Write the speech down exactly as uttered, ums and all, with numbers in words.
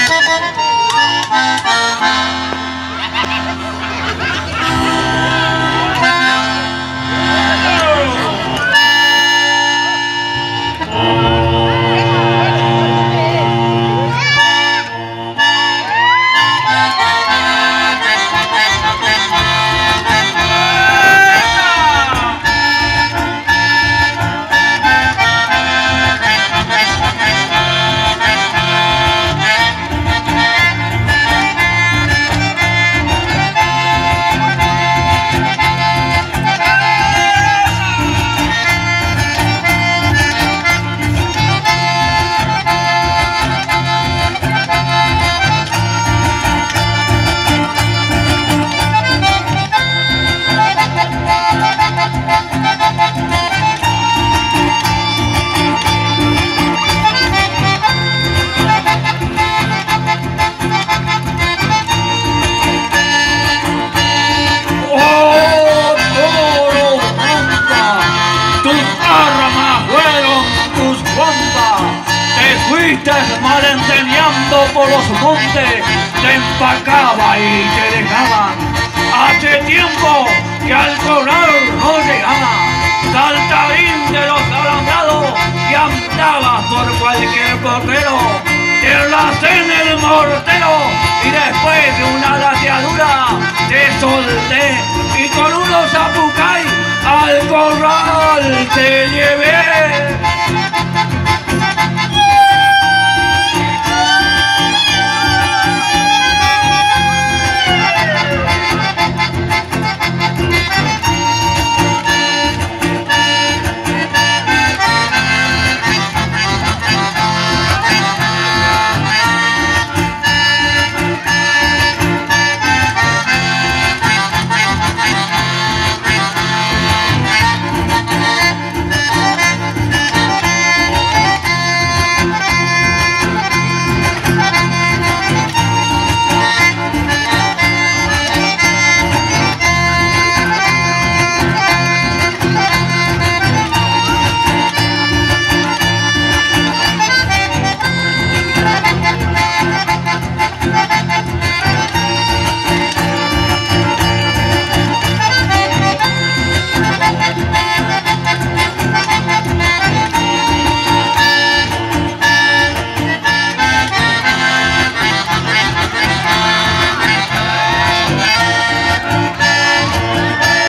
Malenteneando por los montes, te empacaba y te dejaba. Hace tiempo que al corral no llegaba, saltarín de los alambrados y andabas por cualquier portero. Te enlacé en el mortero y después de una lateadura te solté y con unos apucay al corral te llevé.